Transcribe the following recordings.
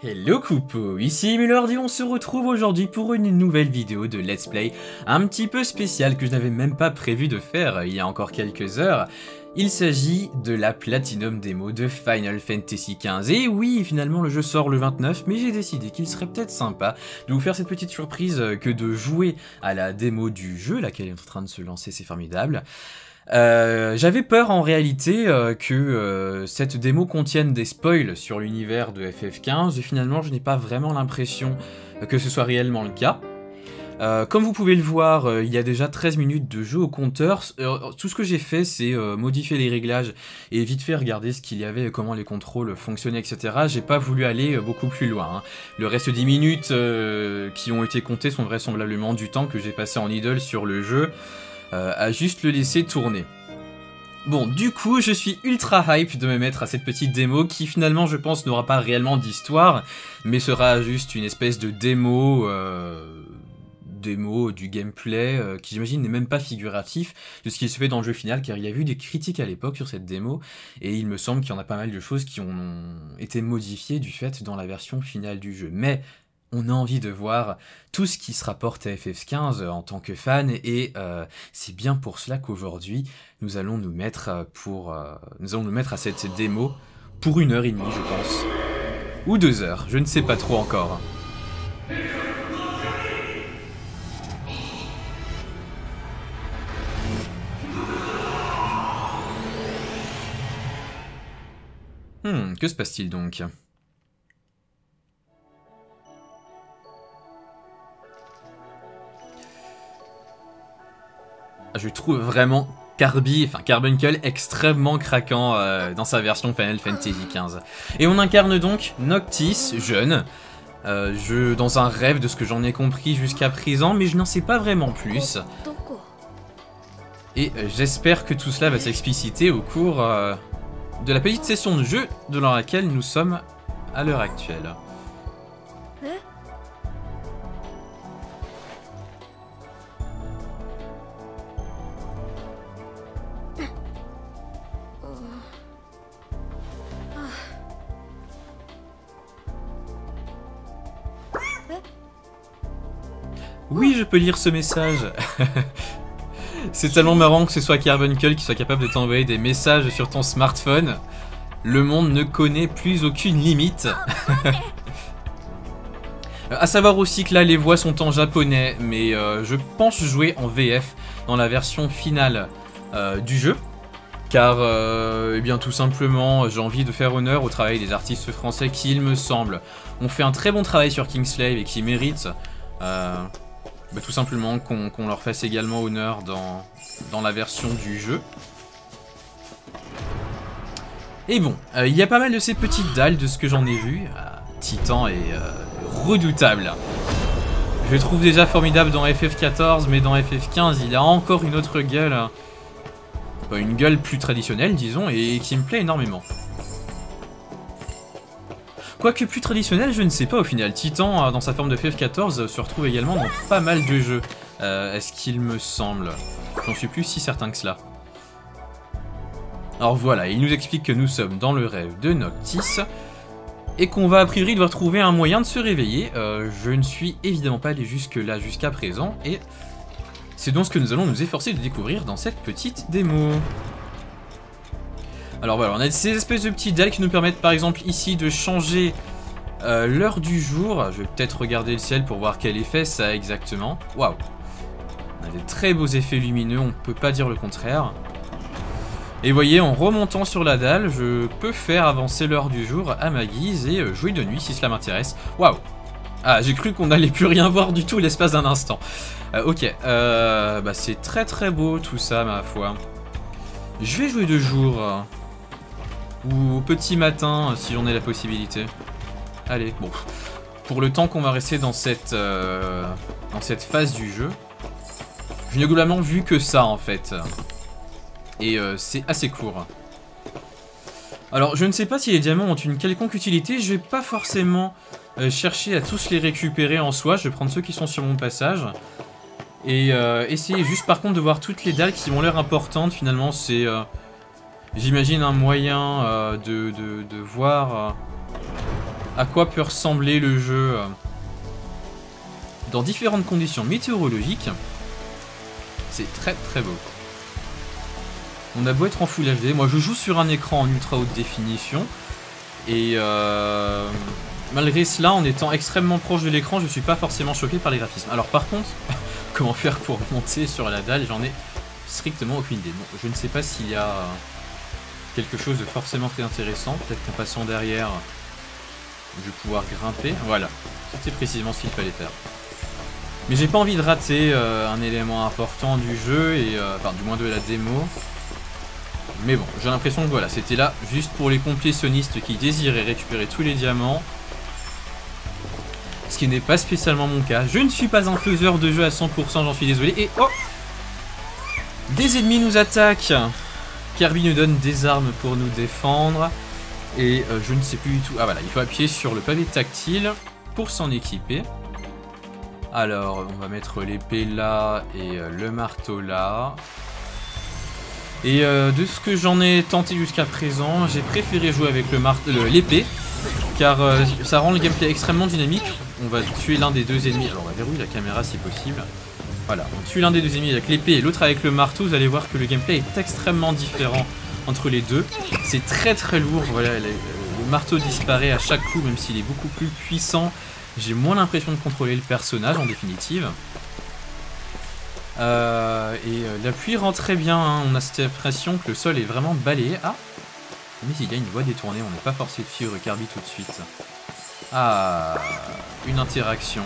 Hello Coupeau, ici Milord et on se retrouve aujourd'hui pour une nouvelle vidéo de Let's Play un petit peu spéciale que je n'avais même pas prévu de faire il y a encore quelques heures. Il s'agit de la Platinum Demo de Final Fantasy XV. Et oui, finalement le jeu sort le 29, mais j'ai décidé qu'il serait peut-être sympa de vous faire cette petite surprise que de jouer à la démo du jeu, laquelle est en train de se lancer, c'est formidable. J'avais peur en réalité que cette démo contienne des spoils sur l'univers de FF15 et finalement je n'ai pas vraiment l'impression que ce soit réellement le cas. Comme vous pouvez le voir, il y a déjà 13 minutes de jeu au compteur. Tout ce que j'ai fait c'est modifier les réglages et vite fait regarder ce qu'il y avait, comment les contrôles fonctionnaient, etc. J'ai pas voulu aller beaucoup plus loin. Le reste 10 minutes qui ont été comptées sont vraisemblablement du temps que j'ai passé en idle sur le jeu. À juste le laisser tourner. Bon, du coup, je suis ultra hype de me mettre à cette petite démo qui finalement, je pense, n'aura pas réellement d'histoire, mais sera juste une espèce de démo du gameplay qui j'imagine n'est même pas figuratif de ce qui se fait dans le jeu final, car il y a eu des critiques à l'époque sur cette démo, et il me semble qu'il y en a pas mal de choses qui ont été modifiées du fait dans la version finale du jeu. Mais on a envie de voir tout ce qui se rapporte à FF15 en tant que fan, et c'est bien pour cela qu'aujourd'hui nous allons nous mettre à cette démo pour 1h30 je pense, ou 2 heures, je ne sais pas trop encore. Que se passe-t-il donc ? Je trouve vraiment Carbuncle extrêmement craquant dans sa version Final Fantasy XV. Et on incarne donc Noctis, jeune, dans un rêve de ce que j'en ai compris jusqu'à présent, mais je n'en sais pas vraiment plus. Et j'espère que tout cela va s'expliciter au cours de la petite session de jeu dans laquelle nous sommes à l'heure actuelle. Oui, je peux lire ce message. C'est tellement marrant que ce soit Carbuncle qui soit capable de t'envoyer des messages sur ton smartphone. Le monde ne connaît plus aucune limite. À savoir aussi que là, les voix sont en japonais, mais je pense jouer en VF dans la version finale du jeu. Car, eh bien, tout simplement, j'ai envie de faire honneur au travail des artistes français qui, il me semble, ont fait un très bon travail sur Kingslave et qui méritent... tout simplement qu'on leur fasse également honneur dans la version du jeu. Et bon, il y a pas mal de ces petites dalles de ce que j'en ai vu. Titan est redoutable. Je le trouve déjà formidable dans FF14, mais dans FF15 il a encore une autre gueule. Une gueule plus traditionnelle disons, et qui me plaît énormément. Quoique plus traditionnel, je ne sais pas au final. Titan, dans sa forme de FF14, se retrouve également dans pas mal de jeux. Est-ce qu'il me semble? J'en suis plus si certain que cela. Alors voilà, il nous explique que nous sommes dans le rêve de Noctis, et qu'on va a priori devoir trouver un moyen de se réveiller. Je ne suis évidemment pas allé jusque-là jusqu'à présent, et c'est donc ce que nous allons nous efforcer de découvrir dans cette petite démo. Alors voilà, on a ces espèces de petites dalles qui nous permettent par exemple ici de changer l'heure du jour. Je vais peut-être regarder le ciel pour voir quel effet ça a exactement. Waouh! On a des très beaux effets lumineux, on ne peut pas dire le contraire. Et vous voyez, en remontant sur la dalle, je peux faire avancer l'heure du jour à ma guise et jouer de nuit si cela m'intéresse. Waouh! Ah, j'ai cru qu'on n'allait plus rien voir du tout l'espace d'un instant. Ok, c'est très très beau tout ça, ma foi. Je vais jouer de jour. Ou au petit matin, si j'en ai la possibilité. Allez, bon. Pour le temps qu'on va rester dans cette phase du jeu, je n'ai globalement vu que ça, en fait. Et c'est assez court. Alors, je ne sais pas si les diamants ont une quelconque utilité. Je vais pas forcément chercher à tous les récupérer en soi. Je vais prendre ceux qui sont sur mon passage. Et essayer juste, par contre, de voir toutes les dalles qui ont l'air importantes. Finalement, c'est... j'imagine un moyen de voir à quoi peut ressembler le jeu dans différentes conditions météorologiques. C'est très très beau. On a beau être en Full HD, moi je joue sur un écran en ultra haute définition, et malgré cela, en étant extrêmement proche de l'écran, je suis pas forcément choqué par les graphismes. Alors par contre, comment faire pour monter sur la dalle, j'en ai strictement aucune idée. Bon, je ne sais pas s'il y a quelque chose de forcément très intéressant, peut-être qu'en passant derrière, je vais pouvoir grimper. Voilà, c'était précisément ce qu'il fallait faire. Mais j'ai pas envie de rater un élément important du jeu, et enfin du moins de la démo. Mais bon, j'ai l'impression que voilà, c'était là juste pour les complétionnistes qui désiraient récupérer tous les diamants. Ce qui n'est pas spécialement mon cas. Je ne suis pas un faiseur de jeu à 100%, j'en suis désolé. Et oh, des ennemis nous attaquent. Kirby nous donne des armes pour nous défendre. Et je ne sais plus du tout. Ah voilà, il faut appuyer sur le pavé tactile pour s'en équiper. Alors, on va mettre l'épée là et le marteau là. Et de ce que j'en ai tenté jusqu'à présent, j'ai préféré jouer avec l'épée, car ça rend le gameplay extrêmement dynamique. On va tuer l'un des deux ennemis. Alors on va verrouiller la caméra si possible. Voilà, on tue l'un des deux ennemis avec l'épée et l'autre avec le marteau. Vous allez voir que le gameplay est extrêmement différent entre les deux. C'est très très lourd. Voilà, le marteau disparaît à chaque coup, même s'il est beaucoup plus puissant. J'ai moins l'impression de contrôler le personnage en définitive. L'appui rend très bien, hein. On a cette impression que le sol est vraiment balayé. Ah, mais il y a une voie détournée, on n'est pas forcé de suivre Kirby tout de suite. Ah, une interaction.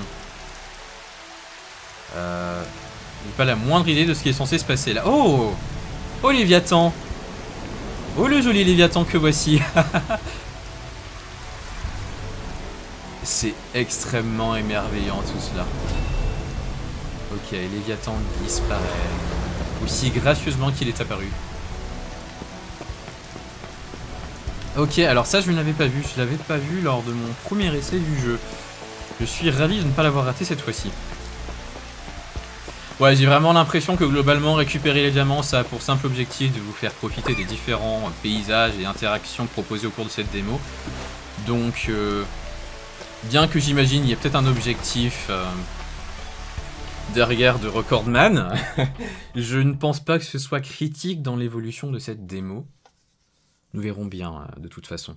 J'ai pas la moindre idée de ce qui est censé se passer là. Oh, oh Léviathan. Oh le joli Léviathan que voici. C'est extrêmement émerveillant tout cela. Ok, Léviathan disparaît. Aussi gracieusement qu'il est apparu. Ok, alors ça je ne l'avais pas vu. Je l'avais pas vu lors de mon premier essai du jeu. Je suis ravi de ne pas l'avoir raté cette fois-ci. Ouais, j'ai vraiment l'impression que globalement récupérer les diamants, ça a pour simple objectif de vous faire profiter des différents paysages et interactions proposés au cours de cette démo. Donc, bien que j'imagine il y a peut-être un objectif derrière de Recordman, je ne pense pas que ce soit critique dans l'évolution de cette démo. Nous verrons bien de toute façon.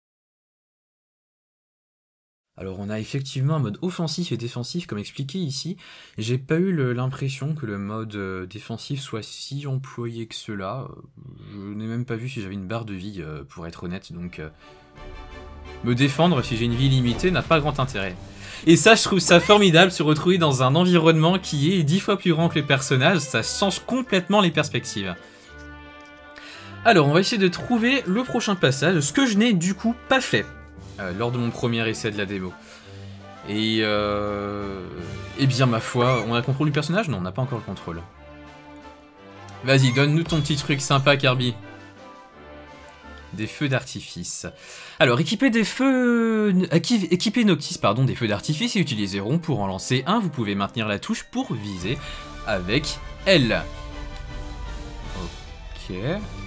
Alors on a effectivement un mode offensif et défensif comme expliqué ici. J'ai pas eu l'impression que le mode défensif soit si employé que cela. Je n'ai même pas vu si j'avais une barre de vie pour être honnête, donc me défendre si j'ai une vie limitée n'a pas grand intérêt. Et ça, je trouve ça formidable, se retrouver dans un environnement qui est 10 fois plus grand que les personnages, ça change complètement les perspectives. Alors, on va essayer de trouver le prochain passage, ce que je n'ai du coup pas fait lors de mon premier essai de la démo. Et eh bien, ma foi, on a le contrôle du personnage? Non, on n'a pas encore le contrôle. Vas-y, donne-nous ton petit truc sympa, Kirby. Des feux d'artifice. Alors, équiper Noctis, pardon, des feux d'artifice et utiliser rond pour en lancer un. Vous pouvez maintenir la touche pour viser avec L. Ok.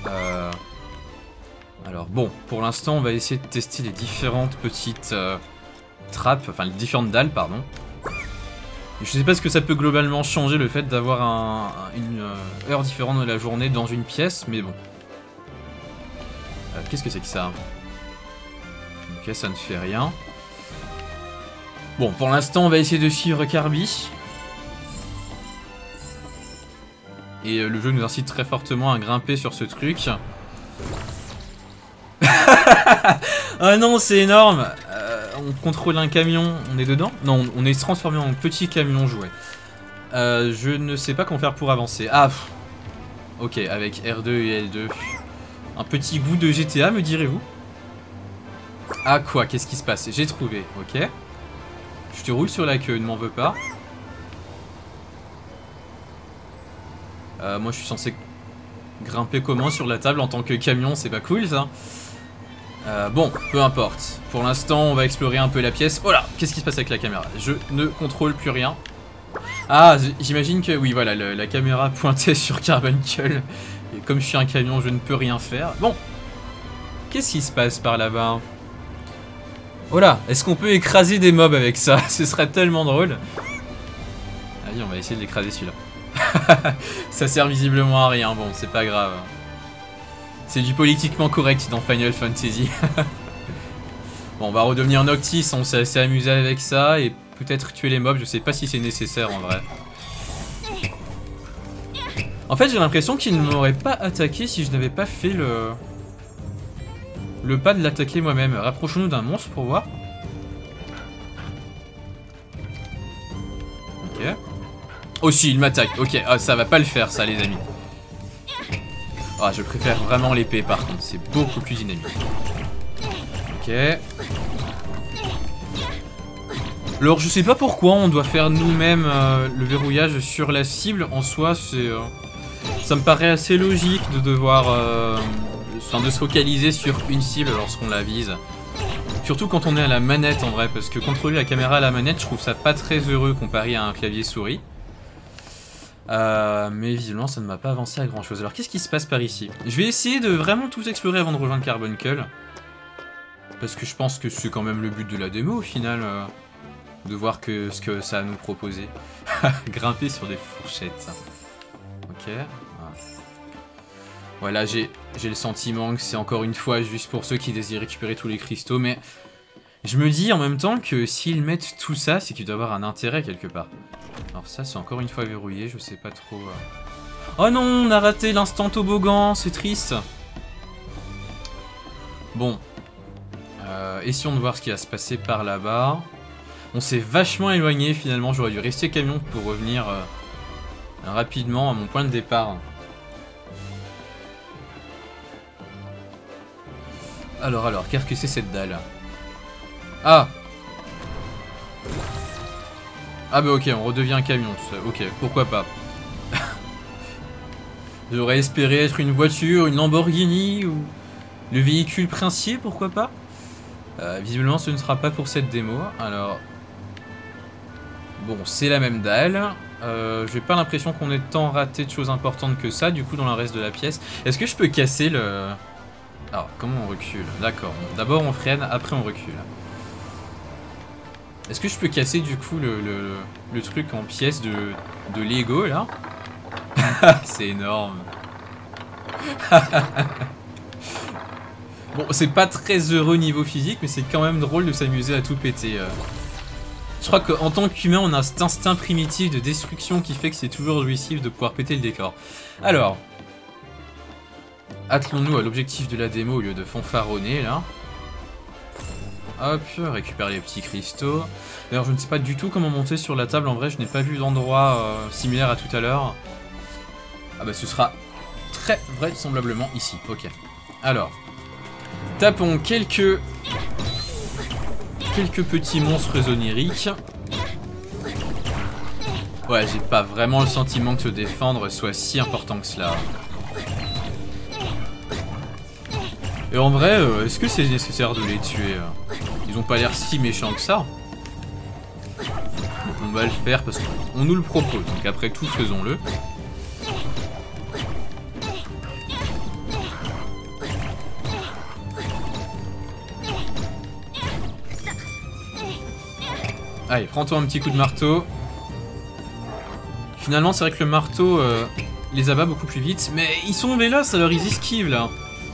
Alors bon, pour l'instant, on va essayer de tester les différentes petites trappes, enfin les différentes dalles, pardon. Je sais pas ce que ça peut globalement changer le fait d'avoir une heure différente de la journée dans une pièce, mais bon. Qu'est-ce que c'est que ça? Ok, ça ne fait rien. Bon, pour l'instant, on va essayer de suivre Kirby. Et le jeu nous incite très fortement à grimper sur ce truc. Ah non, c'est énorme. On contrôle un camion, on est dedans? Non, on est transformé en petit camion jouet. Je ne sais pas comment faire pour avancer. Ah, ok, avec R2 et L2. Un petit goût de GTA, me direz-vous? Ah quoi, qu'est-ce qui se passe? J'ai trouvé, ok. Je te roule sur la queue, ne m'en veux pas. Moi je suis censé grimper comment sur la table en tant que camion, c'est pas cool ça. Bon, peu importe. Pour l'instant, on va explorer un peu la pièce. Oh là, qu'est-ce qui se passe avec la caméra? Je ne contrôle plus rien. Ah, j'imagine que... Oui, voilà, la caméra pointait sur Carbuncle. Et comme je suis un camion, je ne peux rien faire. Bon. Qu'est-ce qui se passe par là-bas? Oh là, est-ce qu'on peut écraser des mobs avec ça? Ce serait tellement drôle. Allez, on va essayer de l'écraser celui-là. Ça sert visiblement à rien, bon, c'est pas grave. C'est du politiquement correct dans Final Fantasy. Bon, on va redevenir Noctis, on s'est assez amusé avec ça, et peut-être tuer les mobs, je sais pas si c'est nécessaire en vrai. En fait, j'ai l'impression qu'il ne m'aurait pas attaqué si je n'avais pas fait le pas de l'attaquer moi-même. Rapprochons-nous d'un monstre pour voir. Ok. Oh si, il m'attaque. Ok, ah, ça va pas le faire ça les amis. Ah, je préfère vraiment l'épée par contre, c'est beaucoup plus dynamique. Ok. Alors je sais pas pourquoi on doit faire nous-mêmes le verrouillage sur la cible. En soi, c'est... ça me paraît assez logique de devoir... enfin, de se focaliser sur une cible lorsqu'on la vise. Surtout quand on est à la manette en vrai, parce que contrôler la caméra à la manette, je trouve ça pas très heureux comparé à un clavier souris. Mais visiblement ça ne m'a pas avancé à grand chose. Alors qu'est-ce qui se passe par ici? Je vais essayer de vraiment tout explorer avant de rejoindre Carbuncle. Parce que je pense que c'est quand même le but de la démo au final. De voir ce que ça a à nous proposer. Grimper sur des fourchettes. Ok. Voilà, j'ai le sentiment que c'est encore une fois juste pour ceux qui désirent récupérer tous les cristaux, mais je me dis en même temps que s'ils mettent tout ça, c'est qu'il doit y avoir un intérêt quelque part. Alors ça, c'est encore une fois verrouillé, je sais pas trop... Oh non, on a raté l'instant toboggan, c'est triste. Bon. Essayons de voir ce qui va se passer par là-bas. On s'est vachement éloigné finalement, j'aurais dû rester camion pour revenir rapidement à mon point de départ. Alors, qu'est-ce que c'est cette dalle? Ah! Ah bah ok, on redevient un camion, tout ça. Ok, pourquoi pas. J'aurais espéré être une voiture, une Lamborghini, ou le véhicule princier, pourquoi pas. Visiblement, ce ne sera pas pour cette démo, alors... Bon, c'est la même dalle. J'ai pas l'impression qu'on ait tant raté de choses importantes que ça, du coup, dans le reste de la pièce. Est-ce que je peux casser le... Alors, comment on recule? D'accord. D'abord on freine, après on recule. Est-ce que je peux casser du coup le truc en pièces de Lego là? C'est énorme. Bon, c'est pas très heureux niveau physique, mais c'est quand même drôle de s'amuser à tout péter. Je crois qu'en tant qu'humain, on a cet instinct primitif de destruction qui fait que c'est toujours jouissif de pouvoir péter le décor. Alors... Attelons-nous à l'objectif de la démo au lieu de fanfaronner là. Hop, récupérer les petits cristaux. D'ailleurs, je ne sais pas du tout comment monter sur la table. En vrai, je n'ai pas vu d'endroit similaire à tout à l'heure. Ah bah, ce sera très vraisemblablement ici. Ok. Alors, tapons quelques petits monstres oniriques. Ouais, j'ai pas vraiment le sentiment que se défendre soit si important que cela. Et en vrai, est-ce que c'est nécessaire de les tuer? Ils ont pas l'air si méchants que ça. Donc on va le faire parce qu'on nous le propose. Donc après tout, faisons-le. Allez, prends-toi un petit coup de marteau. Finalement, c'est vrai que le marteau les abat beaucoup plus vite. Mais ils sont véloces, alors ils esquivent là.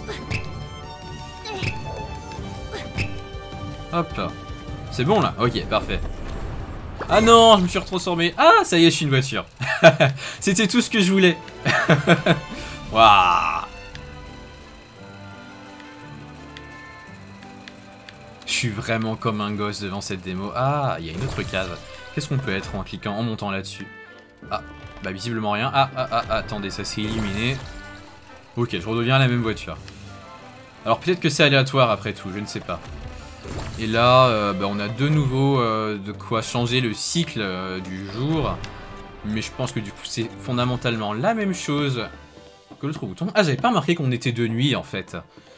Hop là. C'est bon là? Ok, parfait. Ah non, je me suis retransformé. Ah, ça y est, je suis une voiture. C'était tout ce que je voulais. Waouh. Je suis vraiment comme un gosse devant cette démo. Ah, il y a une autre case. Qu'est-ce qu'on peut être en cliquant, en montant là-dessus? Ah, bah visiblement rien. Ah, attendez, ça s'est éliminé. Ok, je redeviens la même voiture. Alors peut-être que c'est aléatoire après tout, je ne sais pas. Et là, bah, on a de nouveau de quoi changer le cycle du jour. Mais je pense que du coup c'est fondamentalement la même chose que l'autre bouton. Ah, j'avais pas remarqué qu'on était de nuit en fait.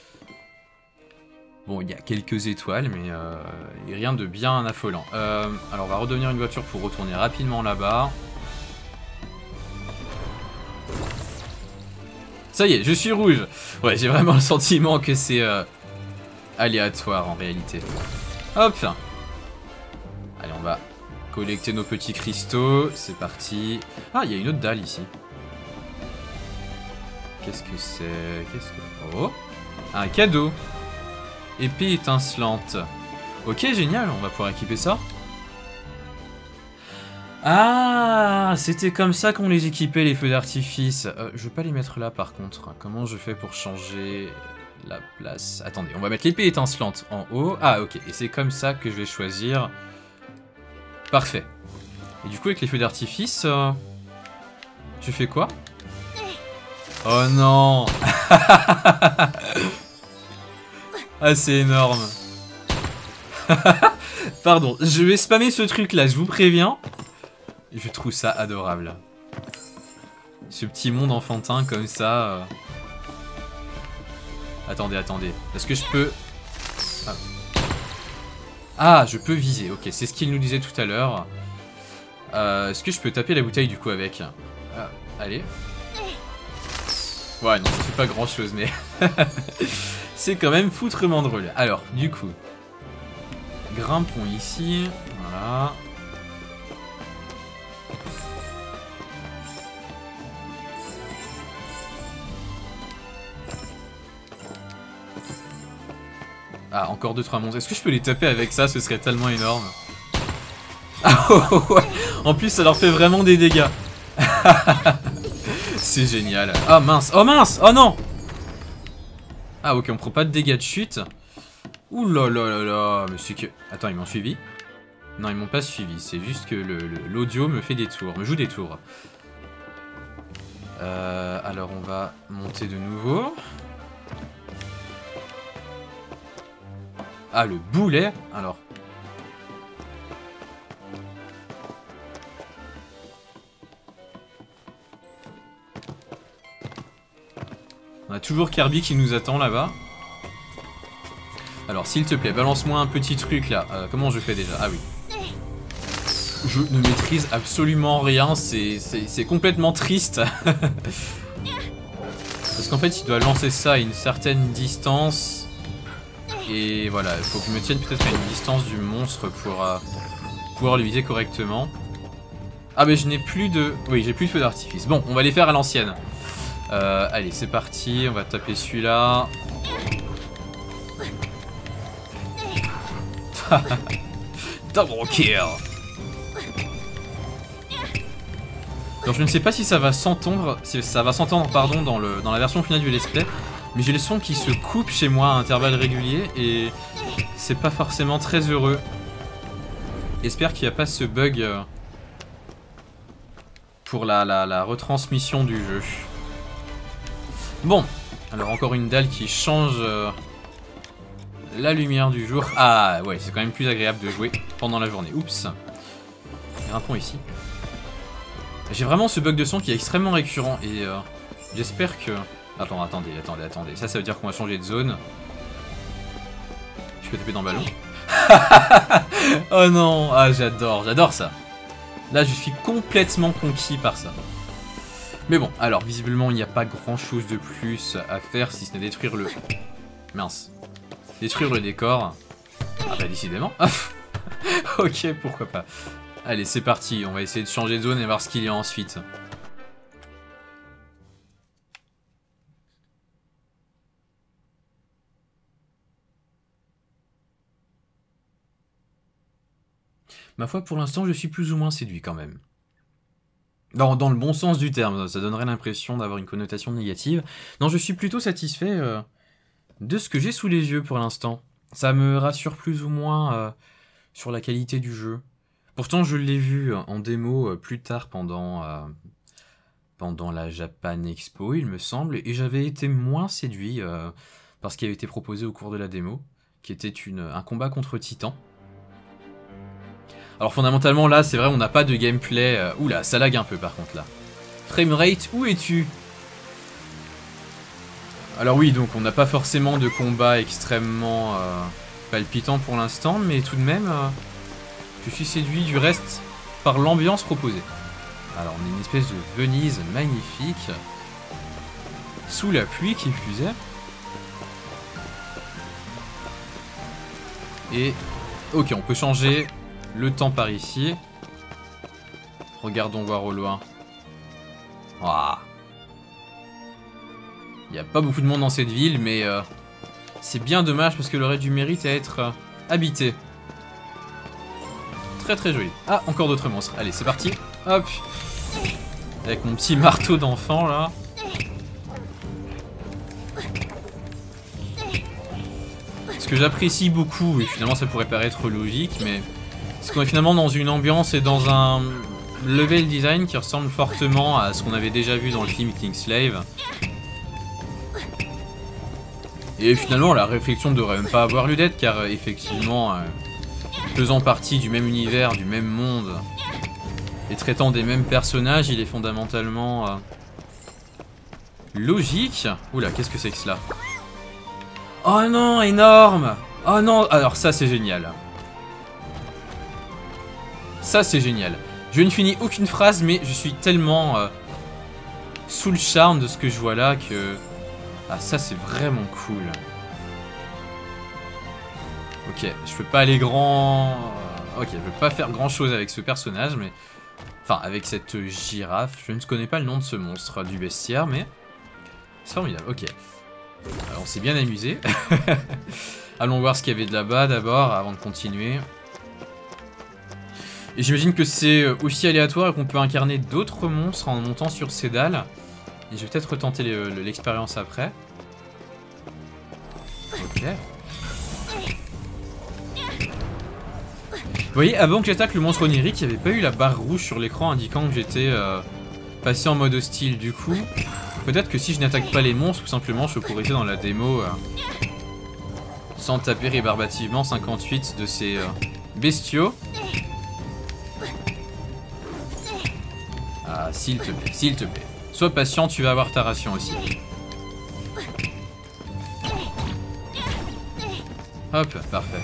Bon, il y a quelques étoiles, mais rien de bien affolant. Alors on va redevenir une voiture pour retourner rapidement là-bas. Ça y est, je suis rouge. Ouais, j'ai vraiment le sentiment que c'est... aléatoire en réalité. Hop. Allez, on va collecter nos petits cristaux. C'est parti. Ah, il y a une autre dalle ici. Qu'est-ce que c'est? Oh, un cadeau. Épée étincelante. Ok, génial, on va pouvoir équiper ça. Ah, c'était comme ça qu'on les équipait, les feux d'artifice. Je veux pas les mettre là, par contre. Comment je fais pour changer la place? Attendez, on va mettre l'épée étincelante en haut. Ah, ok, et c'est comme ça que je vais choisir. Parfait. Et du coup, avec les feux d'artifice, je fais quoi? Oh non. Ah, c'est énorme. Pardon, je vais spammer ce truc là, je vous préviens. Je trouve ça adorable. Ce petit monde enfantin comme ça. Attendez, attendez. Est-ce que je peux... Ah, je peux viser. Ok, c'est ce qu'il nous disait tout à l'heure. Est-ce que je peux taper la bouteille du coup avec? Allez. Ouais, non, ça fait pas grand chose, mais... c'est quand même foutrement drôle. Alors, du coup... Grimpons ici. Voilà. Ah, encore 2-3 monstres. Est-ce que je peux les taper avec ça? Ce serait tellement énorme. Ah ouais. En plus, ça leur fait vraiment des dégâts. C'est génial. Ah mince. Oh mince. Oh non. Ah ok, on prend pas de dégâts de chute. Ouh là là là là. Mais c'est que... Attends, ils m'ont suivi? Non, ils m'ont pas suivi. C'est juste que l'audio me fait des tours. Me joue des tours. Alors, on va monter de nouveau. Ah, le boulet. Alors... On a toujours Kirby qui nous attend là-bas. Alors, s'il te plaît, balance-moi un petit truc là. Comment je fais déjà? Ah oui. Je ne maîtrise absolument rien. C'est complètement triste. Parce qu'en fait, il doit lancer ça à une certaine distance. Et voilà, il faut que je me tienne peut-être à une distance du monstre pour pouvoir le viser correctement. Ah, mais je n'ai plus de... Oui, j'ai plus de feu d'artifice. Bon, on va les faire à l'ancienne. Allez, c'est parti, on va taper celui-là. Double kill. Donc je ne sais pas si ça va s'entendre, pardon, dans la version finale du let's play, mais j'ai le son qui se coupe chez moi à intervalles réguliers et c'est pas forcément très heureux. J'espère qu'il n'y a pas ce bug pour la retransmission du jeu. Bon, alors encore une dalle qui change la lumière du jour. Ah ouais, c'est quand même plus agréable de jouer pendant la journée. Oups. Grimpons ici. J'ai vraiment ce bug de son qui est extrêmement récurrent et j'espère que... Attendez. Ça veut dire qu'on va changer de zone. Je peux taper dans le ballon. Oh non, ah j'adore ça. Là je suis complètement conquis par ça. Mais bon, alors visiblement il n'y a pas grand chose de plus à faire si ce n'est détruire le... Mince. Détruire le décor. Ah bah décidément. Ok, pourquoi pas. Allez, c'est parti, on va essayer de changer de zone et voir ce qu'il y a ensuite. Ma foi, pour l'instant, je suis plus ou moins séduit quand même. Dans le bon sens du terme, ça donnerait l'impression d'avoir une connotation négative. Non, je suis plutôt satisfait de ce que j'ai sous les yeux pour l'instant. Ça me rassure plus ou moins sur la qualité du jeu. Pourtant, je l'ai vu en démo plus tard pendant la Japan Expo, il me semble, et j'avais été moins séduit par ce qui avait été proposé au cours de la démo, qui était un combat contre Titan. Alors fondamentalement là, c'est vrai, on n'a pas de gameplay... Oula, ça lag un peu par contre là. Framerate, où es-tu? Alors oui, donc on n'a pas forcément de combat extrêmement palpitant pour l'instant, mais tout de même, je suis séduit du reste par l'ambiance proposée. Alors on a une espèce de Venise magnifique, sous la pluie qui plus est. Et Ok, on peut changer le temps par ici. Regardons voir au loin. Waouh. Il n'y a pas beaucoup de monde dans cette ville, mais c'est bien dommage parce qu'elle aurait du mérite à être habitée. Très très joli. Ah, encore d'autres monstres. Allez, c'est parti. Hop. Avec mon petit marteau d'enfant, là. Ce que j'apprécie beaucoup, et finalement ça pourrait paraître logique, mais c'est qu'on est finalement dans une ambiance et dans un level design qui ressemble fortement à ce qu'on avait déjà vu dans le film Kingslave. Et finalement la réflexion ne devrait même pas avoir lieu d'être, car effectivement, faisant partie du même univers, du même monde, et traitant des mêmes personnages, il est fondamentalement logique. Oula, qu'est-ce que c'est que cela? Oh non, énorme! Oh non, alors ça c'est génial. Ça c'est génial. Je ne finis aucune phrase, mais je suis tellement sous le charme de ce que je vois là que... Ah, ça c'est vraiment cool. Ok, je peux pas aller grand... Ok, je peux pas faire grand chose avec ce personnage, mais... Enfin, avec cette girafe. Je ne connais pas le nom de ce monstre du bestiaire, mais... C'est formidable, ok. On s'est bien amusé. Allons voir ce qu'il y avait de là-bas d'abord, avant de continuer. Et j'imagine que c'est aussi aléatoire et qu'on peut incarner d'autres monstres en montant sur ces dalles. Et je vais peut-être retenter l'expérience après. Ok. Vous voyez, avant que j'attaque le monstre onirique, il n'y avait pas eu la barre rouge sur l'écran indiquant que j'étais passé en mode hostile. Du coup, peut-être que si je n'attaque pas les monstres, tout simplement, je pourrais rester dans la démo sans taper rébarbativement 58 de ces bestiaux. Ah, s'il te plaît, s'il te plaît. Sois patient, tu vas avoir ta ration aussi. Hop, parfait.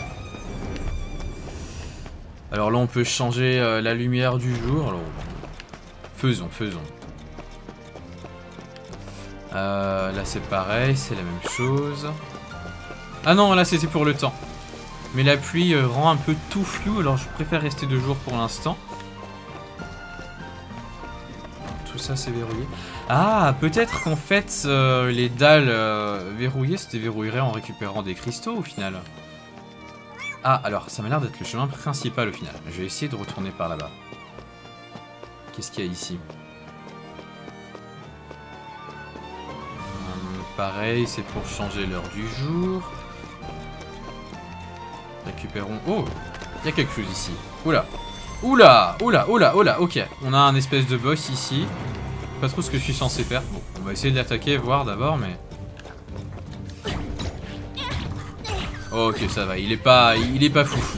Alors là, on peut changer la lumière du jour. Alors, faisons. Là, c'est pareil, c'est la même chose. Ah non, là, c'était pour le temps. Mais la pluie rend un peu tout flou, alors je préfère rester 2 jours pour l'instant. Tout ça, c'est verrouillé. Ah, peut-être qu'en fait, les dalles verrouillées se déverrouilleraient en récupérant des cristaux, au final. Ah, alors, ça m'a l'air d'être le chemin principal, au final. Je vais essayer de retourner par là-bas. Qu'est-ce qu'il y a ici? Pareil, c'est pour changer l'heure du jour. Récupérons... Oh, il y a quelque chose ici. Oula. Oula, ok. On a un espèce de boss ici. Pas trop ce que je suis censé faire. Bon, on va essayer de l'attaquer, voir d'abord, mais... Ok, ça va, il est pas foufou.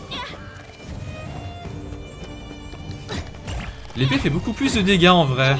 L'épée fait beaucoup plus de dégâts en vrai.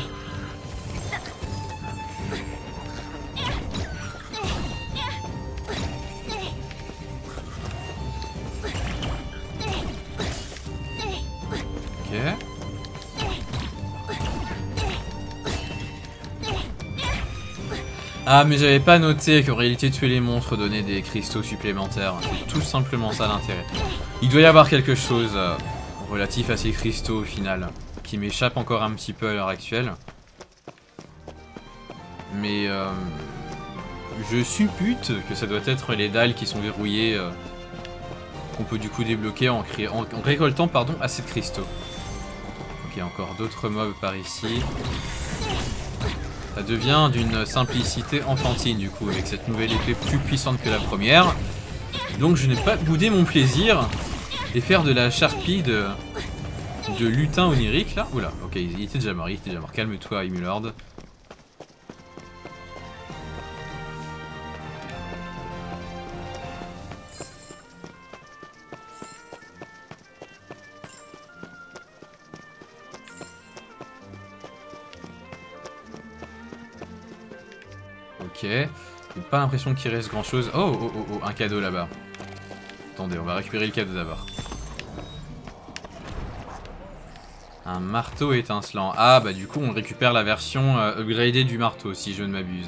Ah, mais j'avais pas noté qu'en réalité tuer les monstres donnait des cristaux supplémentaires. C'est tout simplement ça l'intérêt. Il doit y avoir quelque chose relatif à ces cristaux au final, qui m'échappe encore un petit peu à l'heure actuelle. Mais je suppute que ça doit être les dalles qui sont verrouillées, qu'on peut du coup débloquer en récoltant assez de cristaux. Ok, encore d'autres mobs par ici. Ça devient d'une simplicité enfantine du coup, avec cette nouvelle épée plus puissante que la première. Donc je n'ai pas boudé mon plaisir et faire de la charpie de lutin onirique là. Oula, ok, il était déjà mort, Calme-toi, Imulord. Ok, j'ai pas l'impression qu'il reste grand chose. Oh, un cadeau là-bas. Attendez, on va récupérer le cadeau d'abord. Un marteau étincelant. Ah, bah du coup, on récupère la version upgradée du marteau, si je ne m'abuse.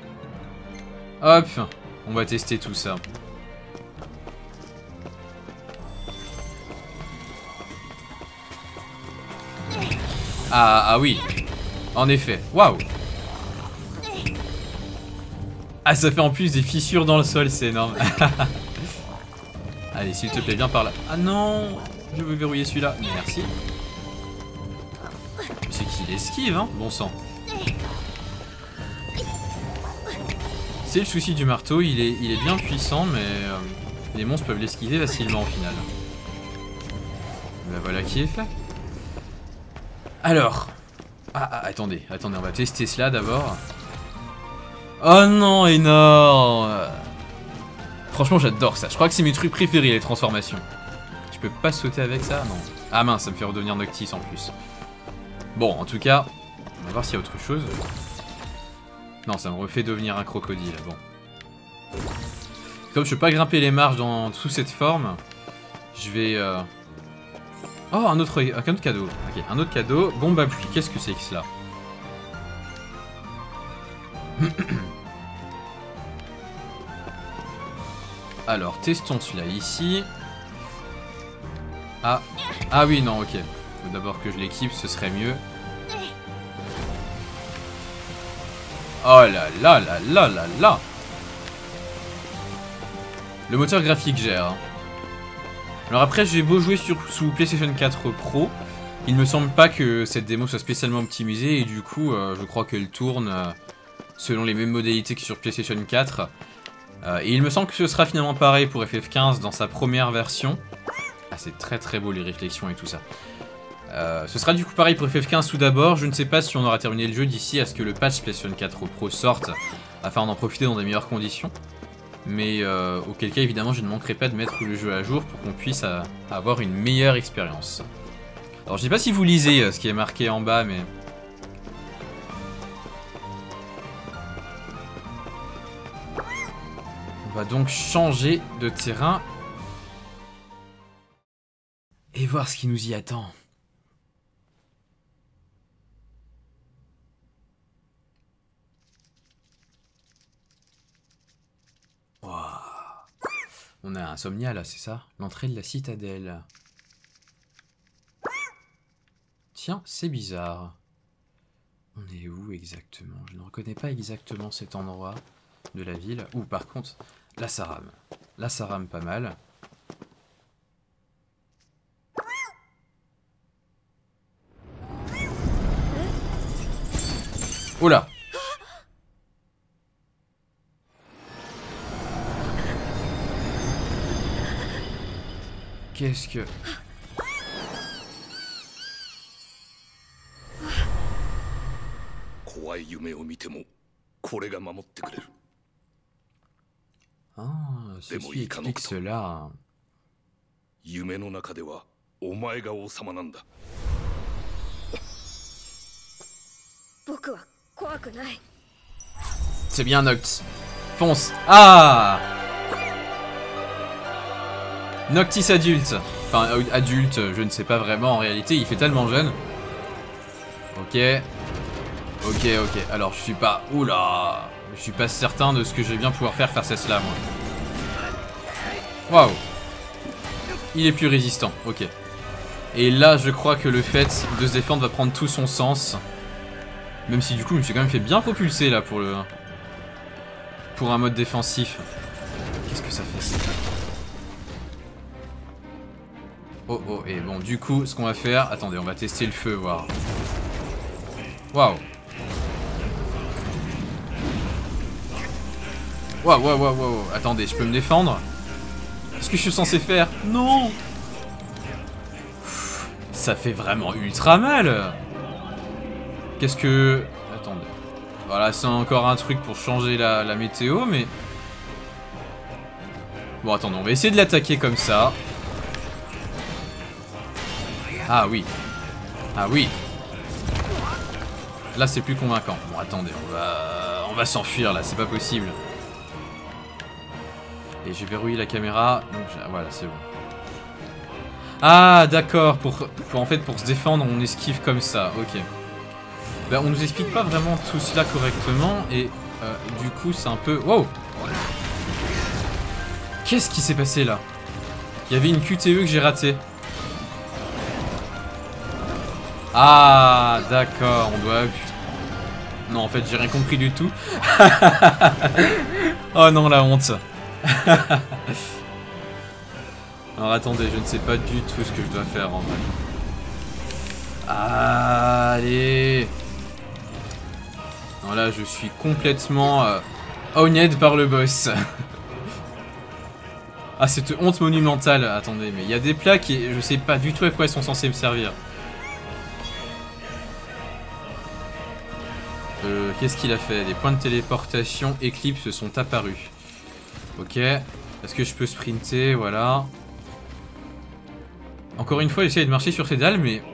Hop, on va tester tout ça. Ah oui. En effet. Waouh. Ah, ça fait en plus des fissures dans le sol, c'est énorme. Allez, s'il te plaît, viens par là. Ah non, je veux verrouiller celui-là. Merci. C'est qu'il esquive, hein. Bon sang. C'est le souci du marteau, il est bien puissant, mais les monstres peuvent l'esquiver facilement au final. Ben voilà qui est fait. Alors. Attendez, on va tester cela d'abord. Oh non, énorme. Franchement, j'adore ça. Je crois que c'est mes trucs préférés, les transformations. Je peux pas sauter avec ça? Non. Ah mince, ça me fait redevenir Noctis en plus. Bon, en tout cas, on va voir s'il y a autre chose. Non, ça me refait devenir un crocodile, bon. Comme je peux pas grimper les marches sous cette forme, je vais... Oh, un autre cadeau. Ok, un autre cadeau. Bombe à pluie, qu'est-ce que c'est que cela? Alors, testons celui-là ici. Ah oui, non, ok. Faut d'abord que je l'équipe, ce serait mieux. Oh là là là là là là. Le moteur graphique gère. Hein. Alors après, j'ai beau jouer sous PlayStation 4 Pro, il me semble pas que cette démo soit spécialement optimisée et du coup, je crois qu'elle tourne selon les mêmes modalités que sur PlayStation 4. Et il me semble que ce sera finalement pareil pour FF15 dans sa première version. Ah, c'est très très beau les réflexions et tout ça. Ce sera du coup pareil pour FF15 tout d'abord. Je ne sais pas si on aura terminé le jeu d'ici à ce que le patch PlayStation 4 Pro sorte, afin d'en profiter dans des meilleures conditions. Mais auquel cas évidemment je ne manquerai pas de mettre le jeu à jour pour qu'on puisse avoir une meilleure expérience. Alors je sais pas si vous lisez ce qui est marqué en bas, mais... On va donc changer de terrain. Et voir ce qui nous y attend. Wow. On a Insomnia là, c'est ça? L'entrée de la citadelle. Tiens, c'est bizarre. On est où exactement? Je ne reconnais pas exactement cet endroit de la ville. Ouh, par contre, là ça rame. Là ça rame pas mal. Oh là! Qu'est-ce que... Ah, ceci explique cela. C'est bien Noctis. Fonce. Ah! Noctis adulte. Enfin, adulte, je ne sais pas vraiment en réalité, il fait tellement jeune. Ok. Ok. Alors, je suis pas... Oula! Je suis pas certain de ce que je vais bien pouvoir faire face à cela, moi. Waouh! Il est plus résistant, ok. Et là, je crois que le fait de se défendre va prendre tout son sens. Même si du coup, je me suis quand même fait bien propulser là pour un mode défensif. Qu'est-ce que ça fait ça? Oh, et bon, du coup, ce qu'on va faire... Attendez, on va tester le feu, voir. Waouh! Waouh. Attendez, je peux me défendre? Qu'est-ce que je suis censé faire? Non! Ça fait vraiment ultra mal! Qu'est-ce que... Attendez. Voilà, c'est encore un truc pour changer la météo, mais... Bon, attendez, on va essayer de l'attaquer comme ça. Ah oui. Là, c'est plus convaincant. Bon, attendez, on va s'enfuir, là, c'est pas possible. Et j'ai verrouillé la caméra, donc voilà, c'est bon. Ah, d'accord, en fait, pour se défendre, on esquive comme ça, ok. Ben, on nous explique pas vraiment tout cela correctement, et du coup, c'est un peu... Wow! Qu'est-ce qui s'est passé, là? Il y avait une QTE que j'ai ratée. Ah, d'accord, on doit... Non, en fait, j'ai rien compris du tout. Oh non, la honte. Alors attendez, je ne sais pas du tout ce que je dois faire en vrai. Allez. Non, là, je suis complètement owned par le boss. Ah, cette honte monumentale. Attendez, mais il y a des plats qui... Je sais pas du tout à quoi ils sont censés me servir. Qu'est-ce qu'il a fait? Des points de téléportation Eclipse sont apparus. Ok. Est-ce que je peux sprinter? Voilà. Encore une fois, j'essaie de marcher sur ces dalles, mais...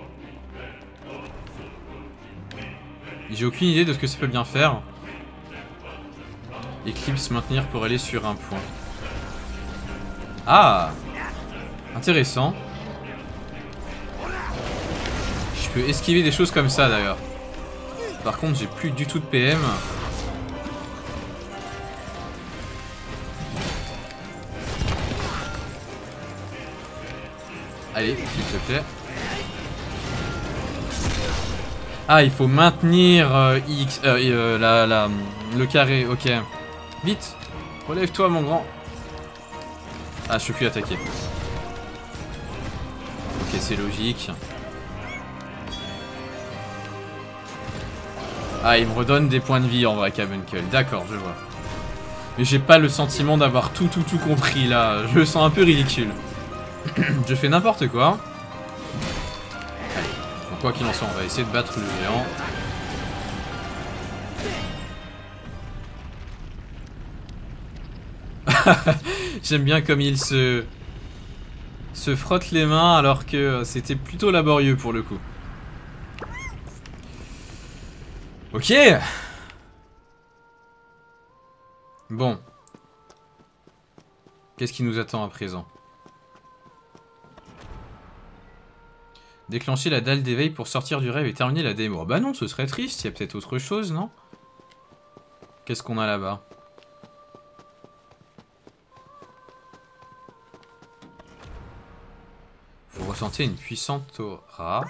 J'ai aucune idée de ce que ça peut bien faire. Eclipse maintenir pour aller sur un point. Ah! Intéressant. Je peux esquiver des choses comme ça d'ailleurs. Par contre, j'ai plus du tout de PM. Allez, s'il te plaît. Ah, il faut maintenir X, le carré, ok. Vite, relève-toi mon grand. Ah, je peux plus attaquer. Ok, c'est logique. Ah, il me redonne des points de vie en vrai, Carbuncle. D'accord, je vois. Mais j'ai pas le sentiment d'avoir tout compris là. Je me sens un peu ridicule. Je fais n'importe quoi. Allez, donc quoi qu'il en soit, on va essayer de battre le géant. J'aime bien comme il se frotte les mains alors que c'était plutôt laborieux pour le coup. Ok. Bon. Qu'est-ce qui nous attend à présent? Déclencher la dalle d'éveil pour sortir du rêve et terminer la démo. Bah non, ce serait triste, il y a peut-être autre chose, non? Qu'est-ce qu'on a là-bas? Vous ressentez une puissante aura.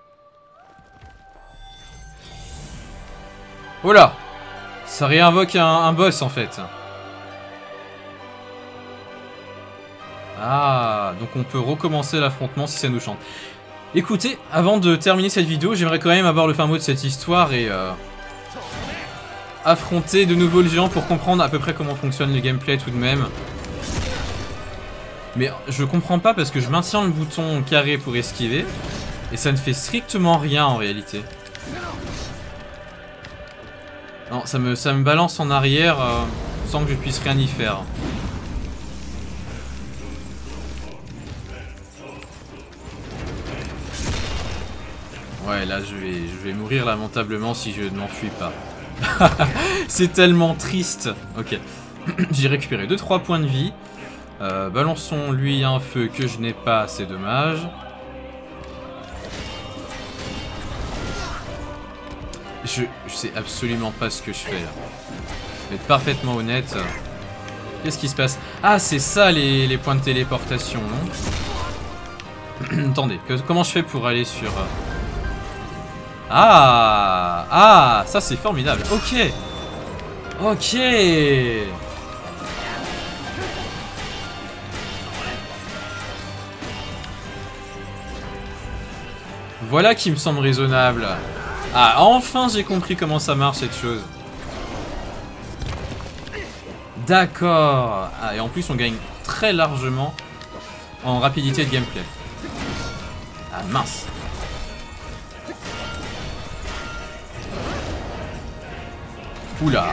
Oh là! Ça réinvoque un boss en fait. Ah, donc on peut recommencer l'affrontement si ça nous chante. Écoutez, avant de terminer cette vidéo, j'aimerais quand même avoir le fin mot de cette histoire et affronter de nouveau le géant pour comprendre à peu près comment fonctionne le gameplay tout de même. Mais je comprends pas parce que je maintiens le bouton carré pour esquiver et ça ne fait strictement rien en réalité. Non, ça me balance en arrière sans que je puisse rien y faire. Ouais, là je vais mourir lamentablement si je ne m'enfuis pas. C'est tellement triste. Ok. J'ai récupéré 2-3 points de vie. Balançons lui un feu que je n'ai pas, c'est dommage. Je sais absolument pas ce que je fais là. Je vais être parfaitement honnête. Qu'est-ce qui se passe? Ah, c'est ça les points de téléportation, non? Attendez, comment je fais pour aller sur... Ah, ça c'est formidable. Ok. Ok. Voilà qui me semble raisonnable. Ah, enfin j'ai compris comment ça marche cette chose. D'accord. Ah, et en plus on gagne très largement en rapidité de gameplay. Ah, mince. Oula.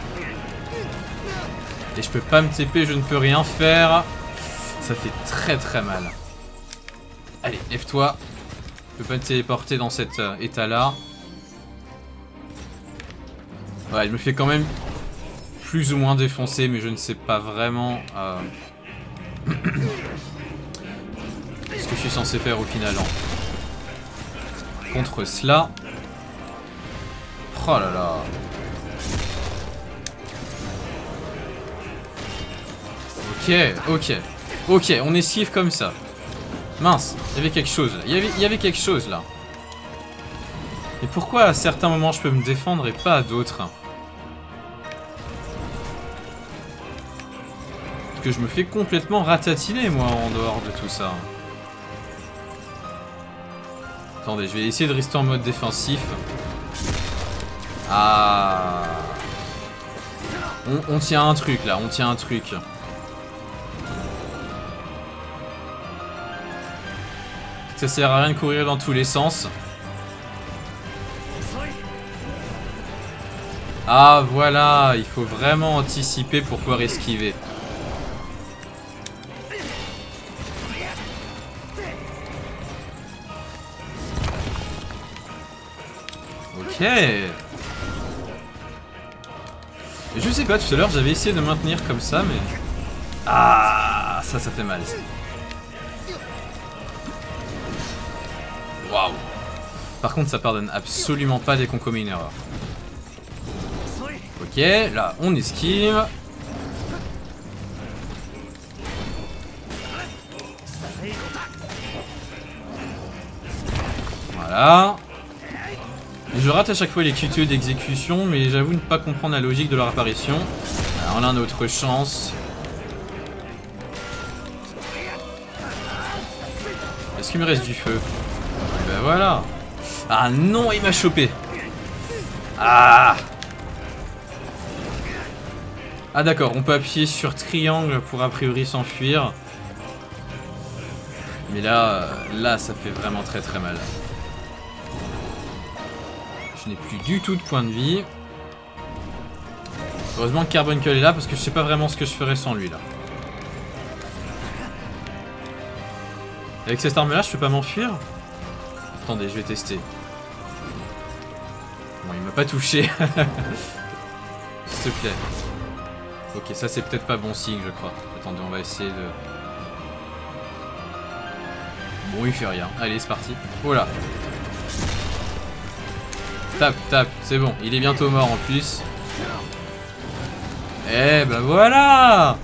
Et je peux pas me TP, je ne peux rien faire. Ça fait très mal. Allez, lève-toi. Je peux pas me téléporter dans cet état-là. Ouais, il me fait quand même plus ou moins défoncer, mais je ne sais pas vraiment ce que je suis censé faire au final. Contre cela. Oh là là. Ok, on esquive comme ça. Mince, il y avait quelque chose là. Il y avait quelque chose là. Et pourquoi à certains moments je peux me défendre et pas à d'autres? Parce que je me fais complètement ratatiner moi en dehors de tout ça. Attendez, je vais essayer de rester en mode défensif. Ah. On tient un truc là, on tient un truc. Ça sert à rien de courir dans tous les sens. Ah voilà, il faut vraiment anticiper pour pouvoir esquiver. Ok. Je sais pas, tout à l'heure j'avais essayé de maintenir comme ça, mais... Ah, ça fait mal. Waouh. Par contre, ça pardonne absolument pas dès qu'on commet une erreur. Ok, là, on esquive. Voilà. Je rate à chaque fois les QTE d'exécution, mais j'avoue ne pas comprendre la logique de leur apparition. Alors, on a notre chance. Est-ce qu'il me reste du feu? Ben voilà. Ah non, il m'a chopé. Ah. Ah d'accord, on peut appuyer sur triangle pour a priori s'enfuir. Mais là, ça fait vraiment très très mal. Je n'ai plus du tout de points de vie. Heureusement que Carbuncle est là parce que je sais pas vraiment ce que je ferais sans lui là. Avec cette arme là, je peux pas m'enfuir? Attendez, je vais tester. Bon, il m'a pas touché. S'il te plaît. Ok, ça c'est peut-être pas bon signe, je crois. Attendez, on va essayer de... Bon, il fait rien. Allez, c'est parti. Voilà. Tape, tape, c'est bon. Il est bientôt mort en plus. Eh ben voilà.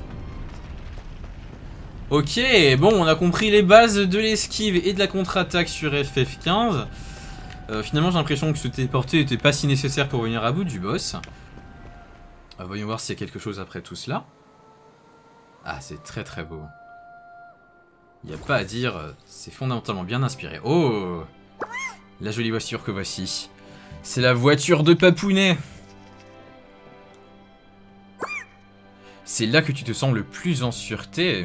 Ok, bon, on a compris les bases de l'esquive et de la contre-attaque sur FF15. Finalement, j'ai l'impression que ce téléporté n'était pas si nécessaire pour venir à bout du boss. Voyons voir s'il y a quelque chose après tout cela. Ah, c'est très très beau. Il n'y a pas à dire, c'est fondamentalement bien inspiré. Oh, la jolie voiture que voici. C'est la voiture de Papounet. C'est là que tu te sens le plus en sûreté.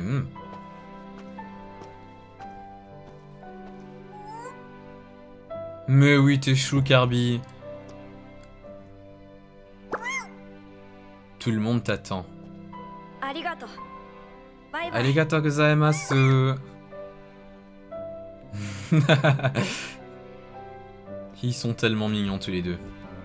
Mais oui, t'es chou, Carby. Tout le monde t'attend. Arigato gozaimasu. Ils sont tellement mignons tous les deux.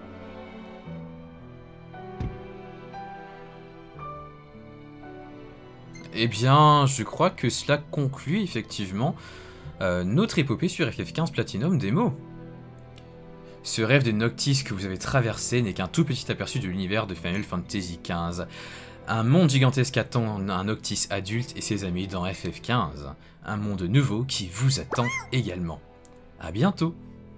Eh bien, je crois que cela conclut effectivement notre épopée sur FF15 Platinum Demo. Ce rêve de Noctis que vous avez traversé n'est qu'un tout petit aperçu de l'univers de Final Fantasy XV. Un monde gigantesque attend un Noctis adulte et ses amis dans FF15. Un monde nouveau qui vous attend également. A bientôt.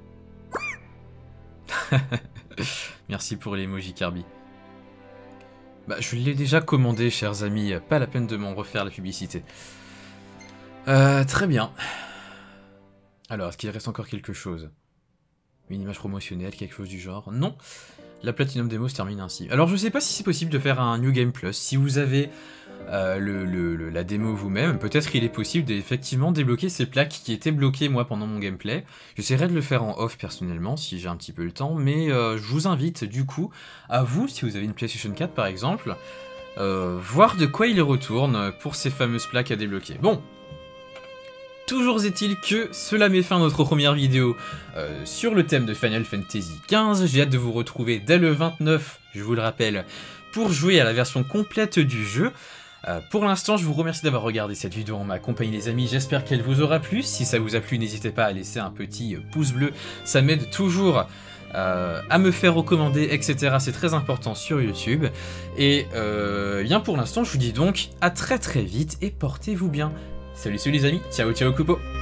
Merci pour l'emoji Kirby. Bah, je l'ai déjà commandé, chers amis. Pas la peine de m'en refaire la publicité. Très bien. Alors, est-ce qu'il reste encore quelque chose? Une image promotionnelle, quelque chose du genre? Non. La Platinum Demo se termine ainsi. Alors, je sais pas si c'est possible de faire un New Game Plus. Si vous avez la démo vous-même, peut-être qu'il est possible d'effectivement débloquer ces plaques qui étaient bloquées, moi, pendant mon gameplay. J'essaierai de le faire en off, personnellement, si j'ai un petit peu le temps. Mais je vous invite, du coup, à vous, si vous avez une PlayStation 4, par exemple, voir de quoi il retourne pour ces fameuses plaques à débloquer. Bon. Toujours est-il que cela met fin à notre première vidéo sur le thème de Final Fantasy XV. J'ai hâte de vous retrouver dès le 29, je vous le rappelle, pour jouer à la version complète du jeu. Pour l'instant, je vous remercie d'avoir regardé cette vidéo en ma compagnie, les amis. J'espère qu'elle vous aura plu. Si ça vous a plu, n'hésitez pas à laisser un petit pouce bleu. Ça m'aide toujours à me faire recommander, etc. C'est très important sur YouTube. Et bien pour l'instant, je vous dis donc à très très vite et portez-vous bien. Salut les amis, ciao ciao Coupo.